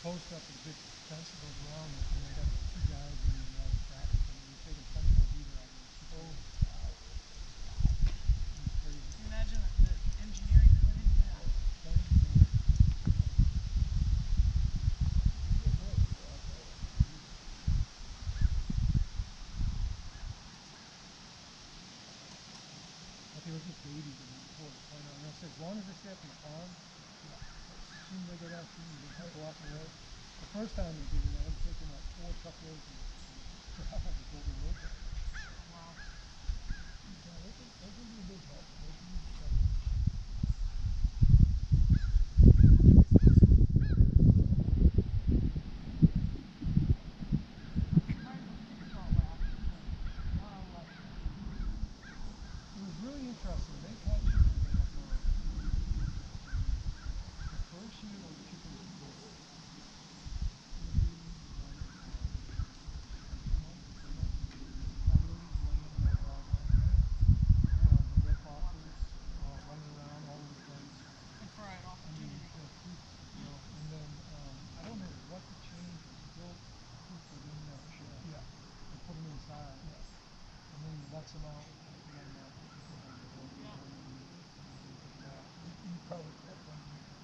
post up with a big fence that goes around it, and they got two guys in traffic, and they're taking 24 beaver out of it. Oh, it's crazy. Can you imagine the engineering that went into that? Okay, let's just babies in there before they find out. And I said, as long as they stay up in the pond, as soon as they go down shooting, they just go off the road. The first time they did it, I had to take them like 4 truckloads of gravel to build a road there. Wow. Yeah, they can be a big help. They can be help. It was really interesting. They've had chickens there for the first year those chickens were born. Every night for 2 months or 3 months, coyotes laying in my driveway. The red foxes running around all over the place. And for an I mean, opportunity. and then I don't know what the change was. Bill put them in that shed. Yeah. And put them inside. Yes. And then he lets them out. Let them out. Yeah. You probably put them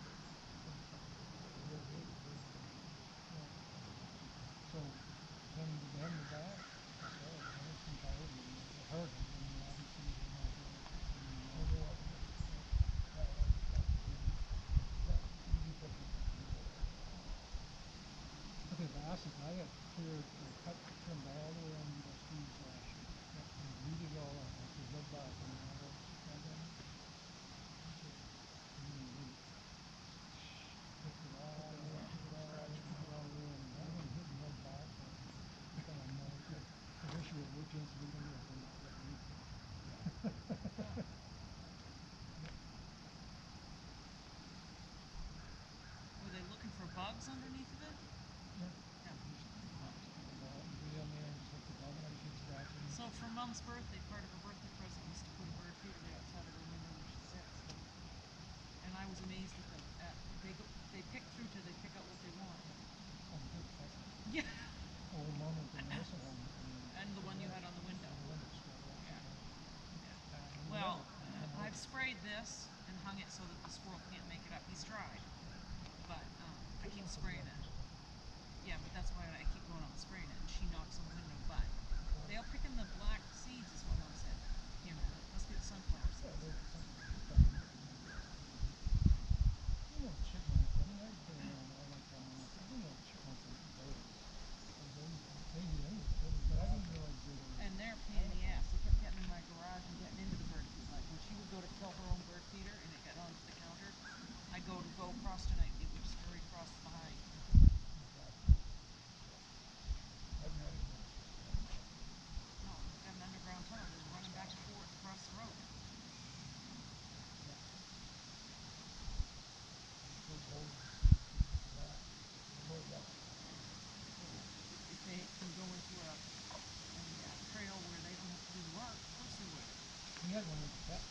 real big. Yeah. So then they have them back. I saw it. I had some coyotes in there. I heard them. I mean, obviously they're not there. Okay, the assets I had cleared, cut, trimmed all the way on Steve's shit. And weeded it all out. I said, red bark, I mean, all those picked it all away, scratched it all away, and I haven't hit red bark, but I think I'm the issue of which is we're going to get that red weed. Were they looking for bugs underneath of it? Yeah. Yeah. Go down there and just look for bugs, everything scratching. So for Mom's birthday, part of her birthday present was to put a bird feeder right outside of her window where she sits. And I was amazed at them. They pick through till they pick out what they want. Oh, the big pheasant. Yeah. Oh, the one at the nursing home. And the one you had on the window. The window straight off. Yeah. Well, I've sprayed this and hung it so that the squirrel can't make it up. He's tried, but I keep spraying it. Yeah, but that's why I keep going out and spraying it, and she knocks on the window. But they'll pick in the black seeds, is what Mom said. Can't remember. Must be the sunflower seeds. Little chipmunks. I mean, I've been around all my time. I've been little chipmunks and birds. Maybe anything, but I didn't realize they were. And they're a pain in the ass. They kept getting in my garage and getting into the bird feeder. Like when she would go to fill her own bird feeder and it got onto the counter, I'd go across tonight. They would scurry across behind. No, we got an underground tunnel. They were running back and forth across the road. If they can go into a trail where they don't have to do the work, of course they would. We had one with the cat.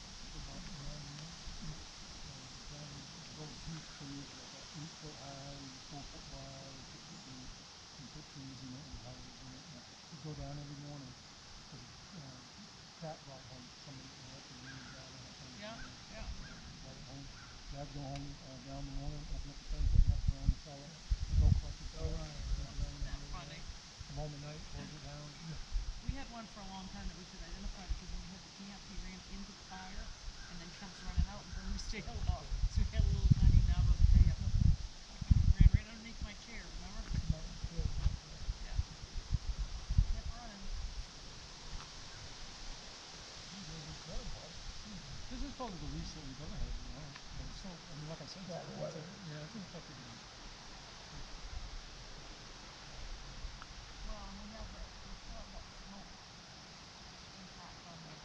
Those huge trees, like 8 foot high, 4 foot wide, 6 foot deep, and put trees in it and houses in it. We'd go down every morning because cat brought home somebody at work and we got on the phone. Yeah. Brought it home. Dad go home down in the morning, open up the thing, put nuts around the cellar, go collect the cellar. That's funny. Come home at night, close it down. We had one for a long time that we could identify because when we had the camp, he ran into the fire and then comes running out and burned his tail off. So we had a little tiny knob of a tail. Ran right underneath my chair, remember? Yeah. Kept running. This is probably the least that we've ever had, to be honest. But it's still, I mean, like I said, it's infected. Well, and we still have that smoke impact on the.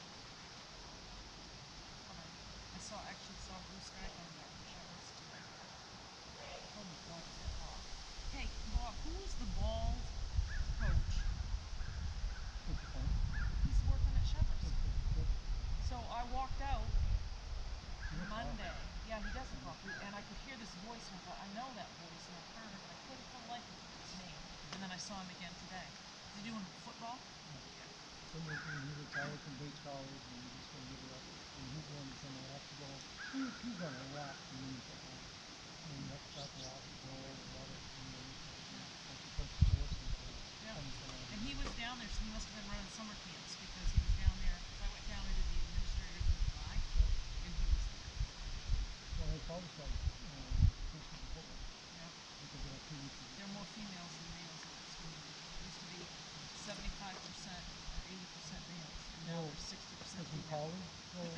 I actually saw blue sky coming out from Shepherd's tonight. Oh my God, is it hot? Hey, Bob, who is the bald coach? He's working at Shepherd's. So I walked out Monday. Yeah, he doesn't talk. And I could hear this voice, and I thought, I know that voice, and I turned and I for the life of me. And then I saw him again today. Is he doing football? Yeah. He retired from Bates College and he's just going to give it up. And he's going to some basketball. He's done a lot for me in football. And that's a lot of goal, a lot of like the first sports and so yeah. And he was down there, so he must have been running summer camps because he was down there. Because I went down there to the administrators in July, and he was there. Well, they probably started coaching football. Yeah. Because they have 2 weeks. There are more females than males at that school. It used to be 75% or 80% males, and now there's 60% females. College,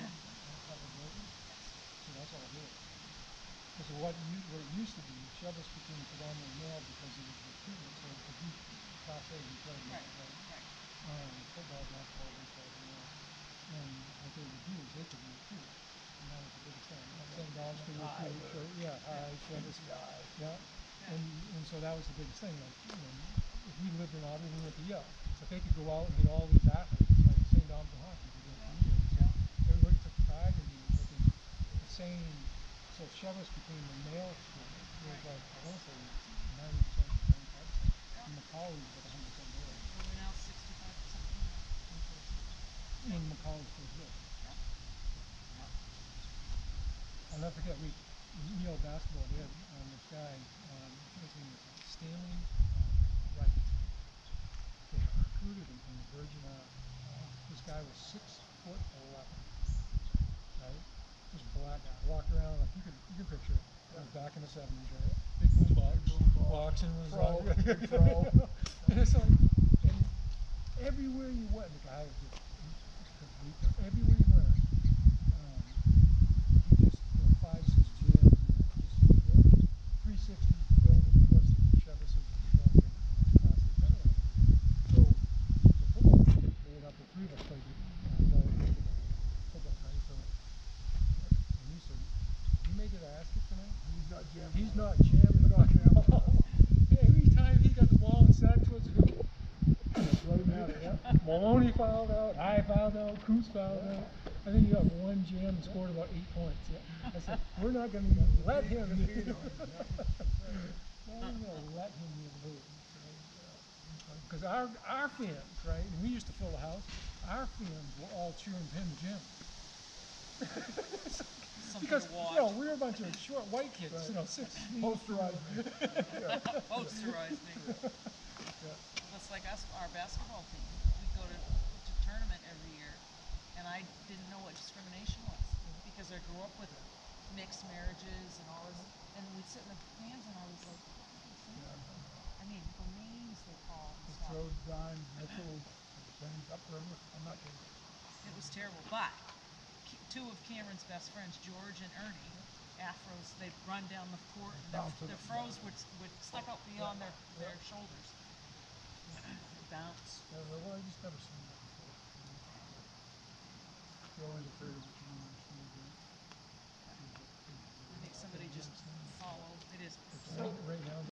so that's all good. Because what it used to be, Chevis became predominantly male because it was recruitment. So if you class A, you played male, right? Football, basketball, baseball, and what they would do is they could recruit. And that was the biggest thing. St. Dom's could recruit. So, Chevis. Yeah. And so that was the biggest thing. Like, if we lived in Auburn, we went to Yale. So they could go out and get all these athletes, like St. Dom's and hockey. So everybody took pride in the same. So Chevis became the male school. It was like, I want to say 90%, 95%. And Macaulay was like 100% male. Well, we're now 65% female. And Macaulay was good. I'll never forget, Yale basketball, we had this guy, I think his name was Stanley Wright. They recruited him from the Virgin Islands. This guy was 6'11", right? This black guy walked around like you can picture it. It was back in the 70s, right? Big boom box, and was all and it's like, and everywhere you went, the guy was just everywhere you went. Just 5, 6 gyms, just 360 film, and of course the Chevis is class A kind of. So the football team made up the 3 of us played football, right? So and he said, "You made it asking tonight? He's not jamming the ball." Every time he got the ball and sat towards the hoop, Maloney fouled out, I fouled out, Coos fouled out. I think he got 1 jam and scored about 8 points. I said, we're not going to even let him. Not even going to let him in the hoop. Because our fans, right, and we used to fill the house, our fans were all cheering for him to jam. Because we were a bunch of short white kids, 6 feet. Posterized me. Posterized me. That's like us, our basketball team. We go to tournament every year, and I didn't know what discrimination was because I grew up with mixed marriages and all this. And we'd sit in the stands, and I was like, I mean, the names they call and stuff. Road, Dime, Mitchell, Upriver. I'm not kidding. It was terrible, but 2 of Cameron's best friends, George and Ernie, afros, they'd run down the court, and their fros would stuck out beyond their shoulders. Bounce. Well, I just never seen that before. You're always afraid of what you don't understand, right? I think somebody just follow. It is. Right now,